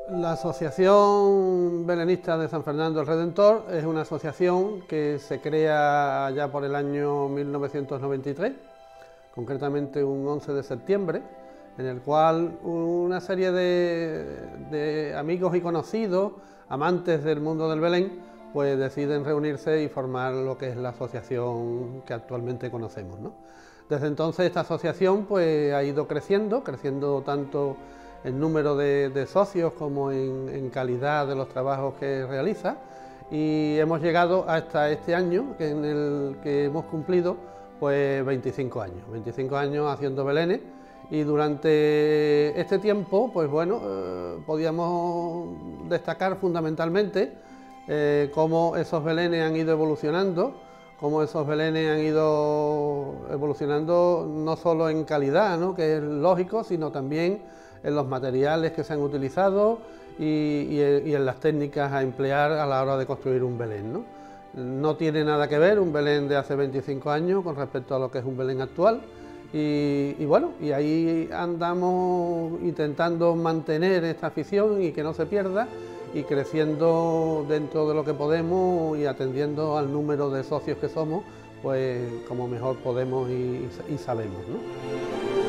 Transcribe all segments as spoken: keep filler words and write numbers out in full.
La Asociación Belenista de San Fernando el Redentor es una asociación que se crea allá por el año mil novecientos noventa y tres, concretamente un once de septiembre, en el cual una serie de, de amigos y conocidos, amantes del mundo del Belén, pues deciden reunirse y formar lo que es la asociación que actualmente conocemos, ¿no? Desde entonces esta asociación pues ha ido creciendo, creciendo tanto en número de, de socios como en, en calidad de los trabajos que realiza, y hemos llegado hasta este año que en el que hemos cumplido pues veinticinco años, veinticinco años haciendo belenes, y durante este tiempo pues bueno, eh, podíamos destacar fundamentalmente eh, cómo esos belenes han ido evolucionando, cómo esos belenes han ido evolucionando no solo en calidad, ¿no?, que es lógico, sino también en los materiales que se han utilizado y, y, y en las técnicas a emplear a la hora de construir un Belén, ¿no? No tiene nada que ver un Belén de hace veinticinco años con respecto a lo que es un Belén actual, y, y bueno, y ahí andamos intentando mantener esta afición y que no se pierda, y creciendo dentro de lo que podemos y atendiendo al número de socios que somos, pues como mejor podemos y, y sabemos, ¿no?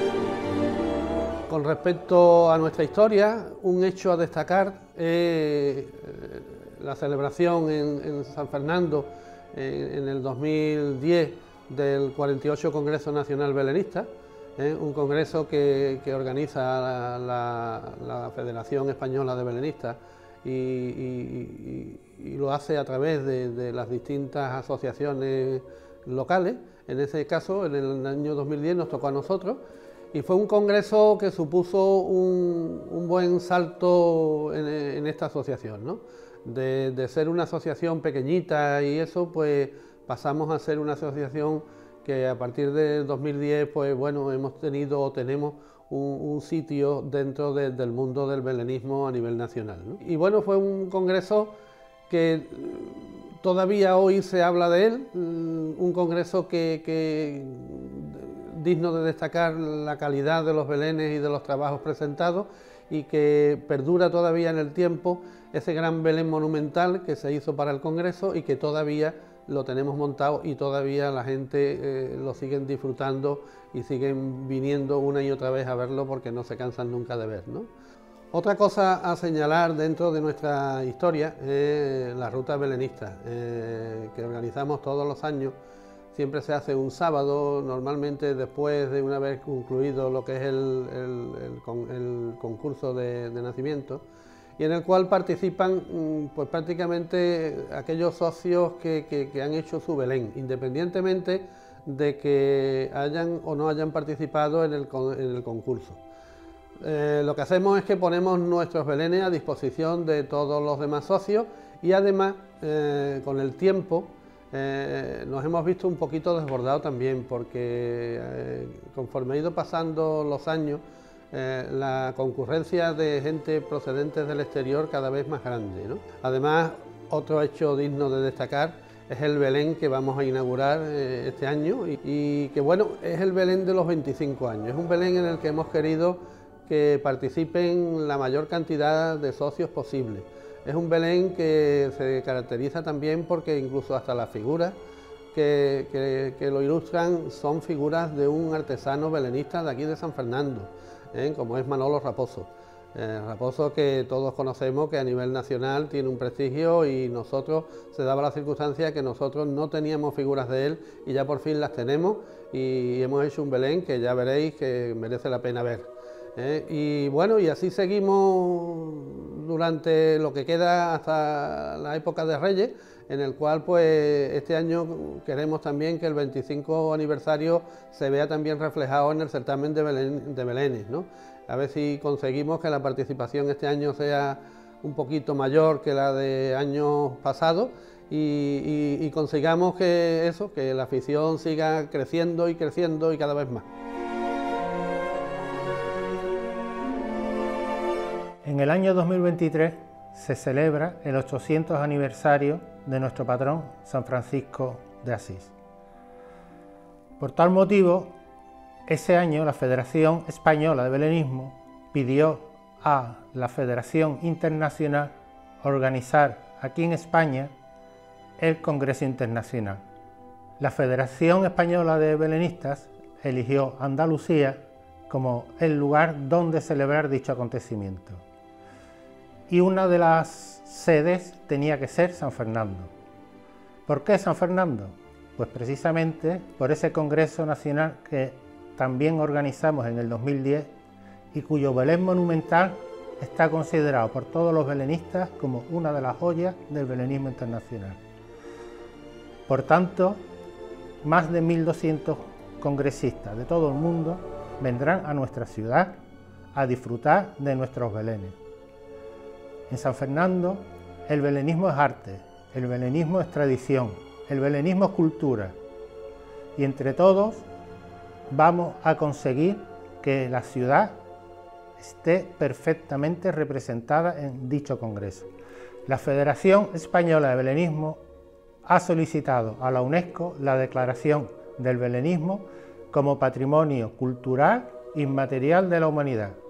Con respecto a nuestra historia, un hecho a destacar es eh, la celebración en, en San Fernando eh, en el dos mil diez del cuarenta y ocho Congreso Nacional Belenista, eh, un congreso que, que organiza la, la, la Federación Española de Belenistas y, y, y, y lo hace a través de, de las distintas asociaciones locales. En ese caso, en el año dos mil diez nos tocó a nosotros, y fue un congreso que supuso un, un buen salto en, en esta asociación, ¿no? De, de ser una asociación pequeñita y eso, pues pasamos a ser una asociación que a partir del dos mil diez, pues bueno, hemos tenido o tenemos un, un sitio dentro de, del mundo del belenismo a nivel nacional, ¿no? Y bueno, fue un congreso que todavía hoy se habla de él, un congreso que, que digno de destacar la calidad de los belenes y de los trabajos presentados, y que perdura todavía en el tiempo ese gran Belén monumental que se hizo para el Congreso y que todavía lo tenemos montado y todavía la gente eh, lo siguen disfrutando y siguen viniendo una y otra vez a verlo porque no se cansan nunca de ver, ¿no? Otra cosa a señalar dentro de nuestra historia es la ruta belenista, eh, que organizamos todos los años. Siempre se hace un sábado, normalmente después de una vez concluido lo que es el, el, el, el concurso de, de nacimiento, y en el cual participan pues prácticamente aquellos socios que, que, que han hecho su Belén, independientemente de que hayan o no hayan participado en el, en el concurso. Eh, lo que hacemos es que ponemos nuestros belenes a disposición de todos los demás socios, y además eh, con el tiempo Eh, nos hemos visto un poquito desbordados también, porque eh, conforme ha ido pasando los años, eh, la concurrencia de gente procedente del exterior cada vez más grande, ¿no? Además, otro hecho digno de destacar es el Belén que vamos a inaugurar eh, este año, y, y que bueno, es el Belén de los veinticinco años, es un Belén en el que hemos querido que participen la mayor cantidad de socios posible. Es un Belén que se caracteriza también porque incluso hasta las figuras que, que, que lo ilustran son figuras de un artesano belenista de aquí de San Fernando, ¿eh? Como es Manolo Raposo. Eh, Raposo, que todos conocemos que a nivel nacional tiene un prestigio, y nosotros se daba la circunstancia que nosotros no teníamos figuras de él y ya por fin las tenemos, y hemos hecho un Belén que ya veréis que merece la pena ver. Eh, y bueno, y así seguimos durante lo que queda hasta la época de Reyes, en el cual pues este año queremos también que el veinticinco aniversario se vea también reflejado en el certamen de, Belén, de Belenes, ¿no? A ver si conseguimos que la participación este año sea un poquito mayor que la de años pasados, y, y, y consigamos que eso, que la afición siga creciendo y creciendo y cada vez más. En el año dos mil veintitrés se celebra el ochocientos aniversario de nuestro patrón San Francisco de Asís. Por tal motivo, ese año la Federación Española de Belenismo pidió a la Federación Internacional organizar aquí en España el Congreso Internacional. La Federación Española de Belenistas eligió Andalucía como el lugar donde celebrar dicho acontecimiento. Y una de las sedes tenía que ser San Fernando. ¿Por qué San Fernando? Pues precisamente por ese Congreso Nacional que también organizamos en el dos mil diez y cuyo Belén monumental está considerado por todos los belenistas como una de las joyas del belenismo internacional. Por tanto, más de mil doscientos congresistas de todo el mundo vendrán a nuestra ciudad a disfrutar de nuestros belenes. En San Fernando, el belenismo es arte, el belenismo es tradición, el belenismo es cultura, y entre todos vamos a conseguir que la ciudad esté perfectamente representada en dicho congreso. La Federación Española de Belenismo ha solicitado a la UNESCO la declaración del belenismo como patrimonio cultural inmaterial de la humanidad.